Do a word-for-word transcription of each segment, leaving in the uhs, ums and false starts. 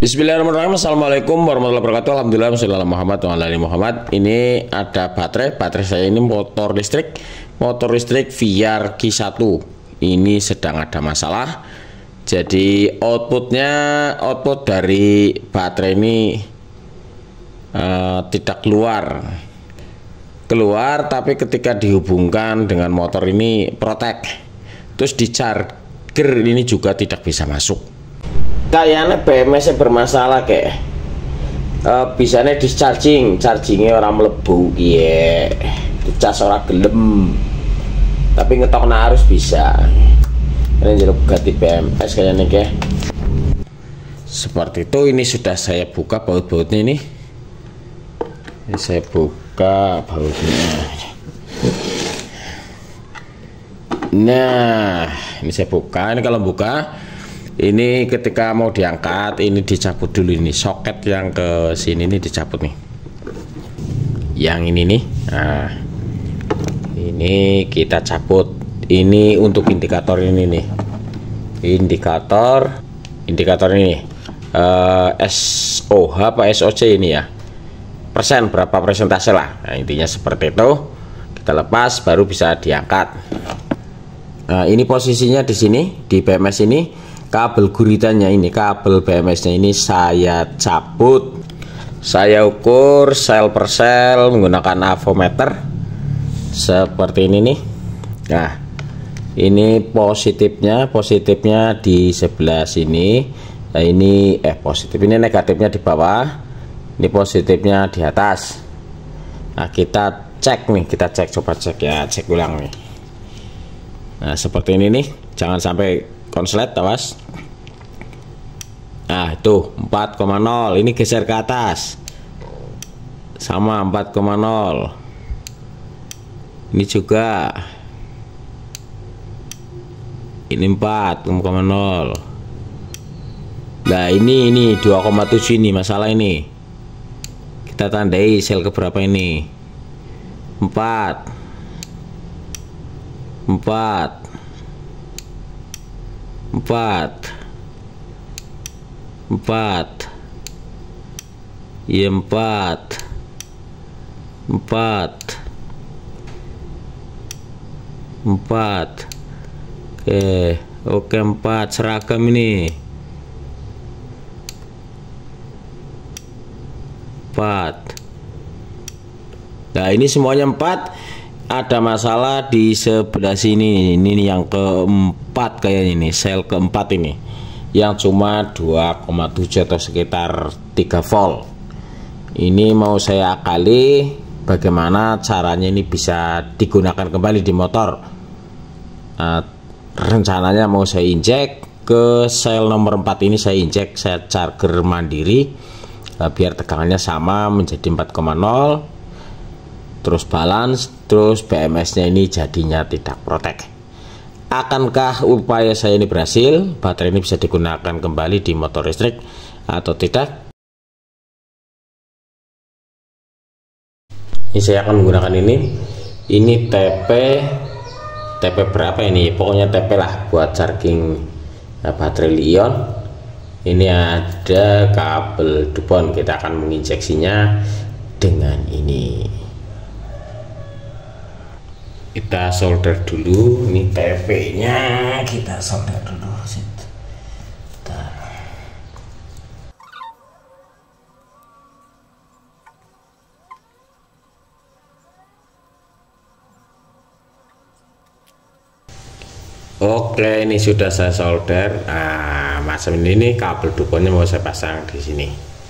Bismillahirrahmanirrahim. Assalamualaikum warahmatullahi wabarakatuh. Alhamdulillah wassalamualaikum Muhammad wa ala ali Muhammad. Ini ada baterai. Baterai saya ini motor listrik. Motor listrik V R Q satu. Ini sedang ada masalah. Jadi outputnya, output dari baterai ini uh, tidak keluar. Keluar, tapi ketika dihubungkan dengan motor ini protek. Terus di charger ini juga tidak bisa masuk. Kayaknya B M S bermasalah kayak uh, bisanya discharging, chargingnya orang melebu, iya, dicas orang gelem, tapi ngetok harus bisa. Ini jadi ganti B M S kayaknya kayak seperti itu. Ini sudah saya buka baut-bautnya ini. Ini saya buka bautnya. Nah, ini saya buka. Ini kalau buka. Ini ketika mau diangkat, ini dicabut dulu ini soket yang ke sini ini dicabut nih. Yang ini nih. Nah, ini kita cabut. Ini untuk indikator ini nih. Indikator, indikator ini uh, S O H apa S O C ini ya. Persen berapa persentase lah. Nah, intinya seperti itu. Kita lepas baru bisa diangkat. Nah, ini posisinya di sini di B M S ini. Kabel guritannya ini, kabel B M S nya ini saya cabut, saya ukur sel per sel menggunakan avometer seperti ini nih. Nah, ini positifnya, positifnya di sebelah sini. Nah, ini eh positif, ini negatifnya di bawah, ini positifnya di atas. Nah, kita cek nih, kita cek, coba cek ya, cek ulang nih. Nah, seperti ini nih, jangan sampai konslet, awas. Nah, itu empat koma nol, ini geser ke atas sama empat koma nol. Ini juga ini empat koma nol. Nah, ini ini dua koma tujuh ini masalah ini. Kita tandai sel keberapa ini? empat empat empat empat ya empat empat empat oke oke empat seragam ini empat. Nah, ini semuanya empat. Ada masalah di sebelah sini. Ini yang keempat kayaknya, ini sel keempat ini yang cuma dua koma tujuh atau sekitar tiga volt. Ini mau saya akali bagaimana caranya ini bisa digunakan kembali di motor. Nah, rencananya mau saya injek ke sel nomor empat ini, saya injek, saya charger mandiri, nah, biar tegangannya sama menjadi empat koma nol, terus balance, terus B M S nya ini jadinya tidak protek. Akankah upaya saya ini berhasil? Baterai ini bisa digunakan kembali di motor listrik atau tidak? Ini saya akan menggunakan ini. Ini T P, T P berapa ini? Pokoknya T P lah buat charging baterai Li-ion. Ini ada kabel Dupont. Kita akan menginjeksinya dengan ini. Kita solder dulu, ini T P nya kita solder dulu. Bentar. Oke, ini sudah saya solder. Nah, macam ini nih kabel Dupontnya mau saya pasang di sini.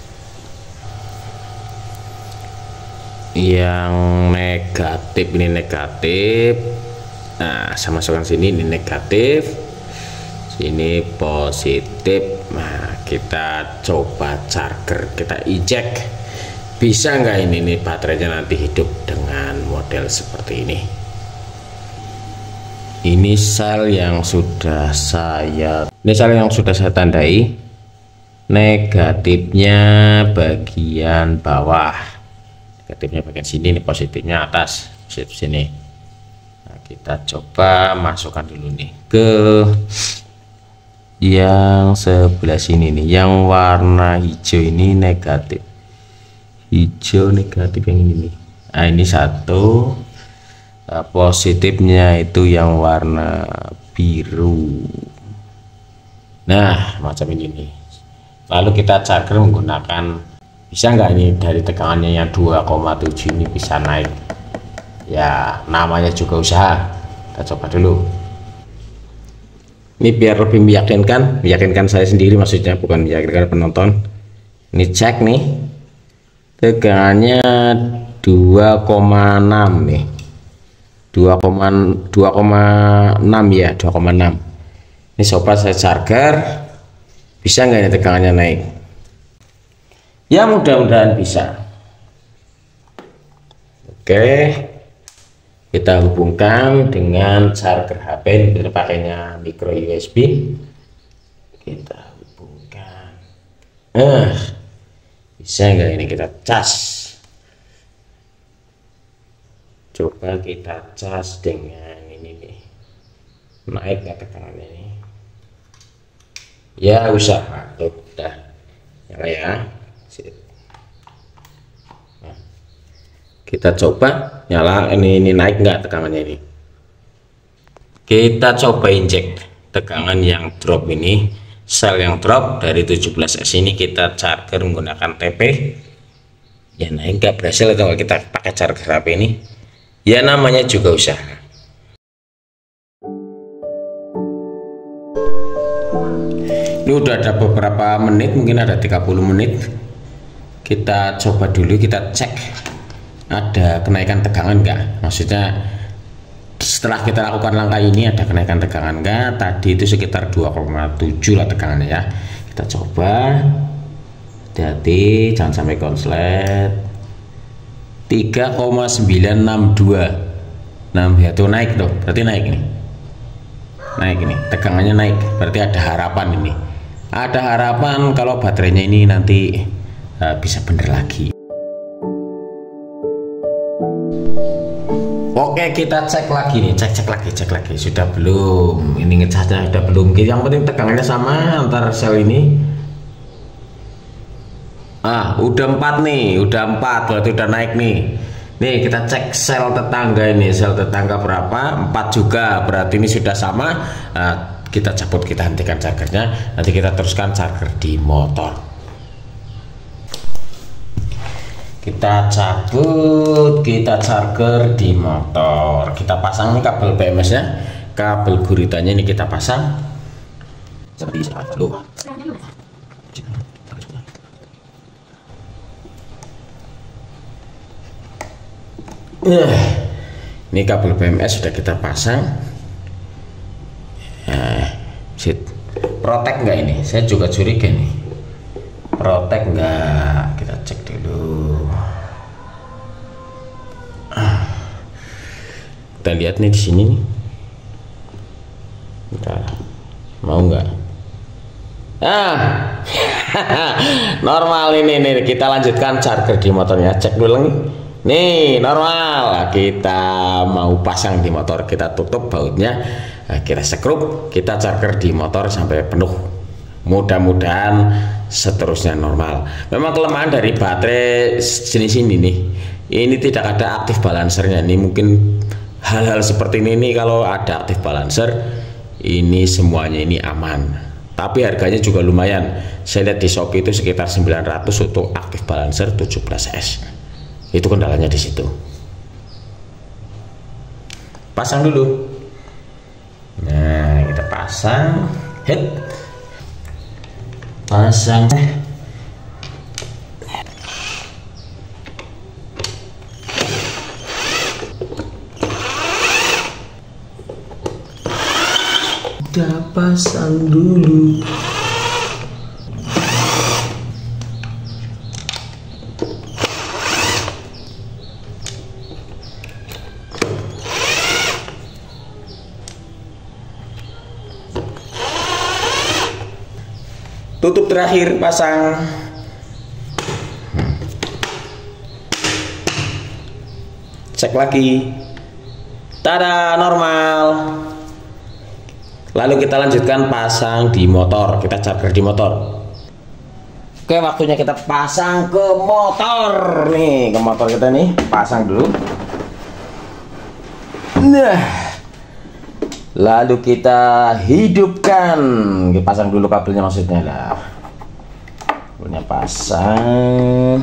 Yang negatif ini negatif. Nah, saya masukkan sini, ini negatif, sini positif. Nah, kita coba charger, kita injek, bisa nggak ini nih baterainya nanti hidup dengan model seperti ini. Ini sel yang sudah saya ini sel yang sudah saya tandai. Negatifnya bagian bawah, negatifnya bagian sini, ini positifnya atas, positif sini. Nah, kita coba masukkan dulu nih ke yang sebelah sini nih, yang warna hijau ini negatif, hijau negatif yang ini nih. Nah ini satu, nah, positifnya itu yang warna biru. Nah macam ini nih. Lalu kita charger menggunakan, bisa nggak ini dari tegangannya yang dua koma tujuh ini bisa naik ya, namanya juga usaha. Kita coba dulu. Ini biar lebih meyakinkan, meyakinkan saya sendiri maksudnya, bukan meyakinkan penonton. Ini cek nih, tegangannya dua koma enam nih, dua koma enam ya, dua koma enam. Ini sobat saya charger, bisa nggak ini tegangannya naik? Ya mudah-mudahan bisa. Oke, kita hubungkan dengan charger H P ini, kita pakainya micro U S B. Kita hubungkan. Eh, bisa nggak ini kita cas? Coba kita cas dengan ini nih. Naik nggak tegangannya ini? Ya usaha. Tuh, udah. Nyala ya. Nah, kita coba nyala, ini, ini naik nggak tegangannya ini? Kita coba injek tegangan yang drop ini, sel yang drop dari tujuh belas S ini kita charger menggunakan T P. Ya naik nggak? Berhasil atau nggak kita pakai charger H P ini? Ya namanya juga usaha. Ini udah ada beberapa menit, mungkin ada tiga puluh menit. Kita coba dulu, kita cek ada kenaikan tegangan enggak, maksudnya setelah kita lakukan langkah ini ada kenaikan tegangan enggak. Tadi itu sekitar dua koma tujuh lah tegangannya ya. Kita coba, hati-hati jangan sampai konslet. Tiga koma sembilan enam dua enam ya, tuh naik tuh, berarti naik nih, naik ini tegangannya naik, berarti ada harapan ini, ada harapan kalau baterainya ini nanti uh, bisa bener lagi. Oke, kita cek lagi nih, cek cek lagi, cek lagi, sudah belum? Ini ngecasnya sudah belum? Yang penting tegangannya sama antar sel ini. Ah, udah empat nih, udah empat, berarti udah naik nih. Nih kita cek sel tetangga ini, sel tetangga berapa? Empat juga, berarti ini sudah sama. Nah, kita cabut, kita hentikan chargernya, nanti kita teruskan charger di motor. Kita cabut, kita charger di motor, kita pasang nih kabel B M S nya, kabel guritanya ini kita pasang. Uh, ini kabel B M S sudah kita pasang. Nah, sit, protek nggak ini? Saya juga curiga nih, protek nggak? Kita cek dulu. Kita lihat nih di sini nih. Bentar. Mau nggak? Ah, normal ini nih. Kita lanjutkan charger di motornya. Cek dulu nih. Nih normal. Kita mau pasang di motor. Kita tutup bautnya. Kita sekrup. Kita charger di motor sampai penuh. Mudah-mudahan seterusnya normal. Memang kelemahan dari baterai jenis ini nih, ini tidak ada aktif balancernya. Ini mungkin hal-hal seperti ini nih, kalau ada aktif balancer ini semuanya ini aman, tapi harganya juga lumayan. Saya lihat di Shopee itu sekitar sembilan ratus untuk aktif balancer tujuh belas S. Itu kendalanya di situ. Pasang dulu. Nah kita pasang, hit, pasang. Kita pasang dulu. Tutup terakhir, pasang. Cek lagi. Tada, normal. Lalu kita lanjutkan pasang di motor, kita charger di motor. Oke, waktunya kita pasang ke motor nih, ke motor kita nih, pasang dulu. Nah, lalu kita hidupkan, kita pasang dulu kabelnya maksudnya lah. Kabelnya pasang.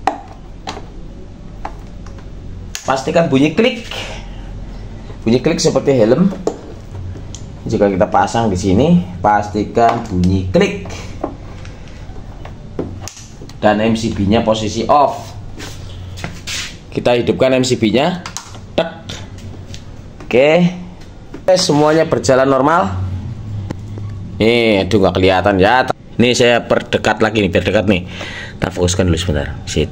Pastikan bunyi klik, bunyi klik seperti helm. Jika kita pasang di sini, pastikan bunyi klik. Dan M C B-nya posisi off. Kita hidupkan M C B-nya. Oke. Semuanya berjalan normal. Nih, aduh nggak kelihatan ya. Nih saya perdekat lagi nih, biar dekat nih. Kita fokuskan dulu sebentar. Sit.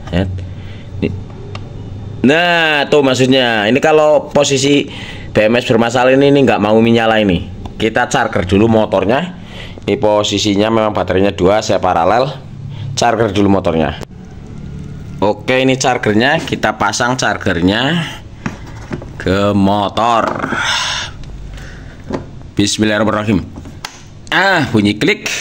Nah, tuh maksudnya. Ini kalau posisi B M S bermasalah ini, ini nggak mau menyala ini. Kita charger dulu motornya. Ini posisinya memang baterainya dua, saya paralel. Charger dulu motornya. Oke, ini chargernya. Kita pasang chargernya ke motor. Bismillahirrahmanirrahim. Ah, bunyi klik.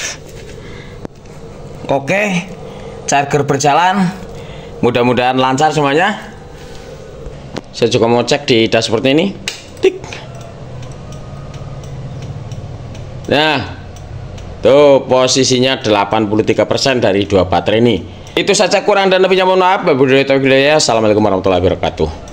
Oke, charger berjalan. Mudah-mudahan lancar semuanya. Saya juga mau cek di dashboard ini. Tik. Nah, tuh posisinya delapan puluh tiga persen dari dua baterai ini. Itu saja, kurang dan lebihnya mohon maaf. Assalamualaikum warahmatullahi wabarakatuh.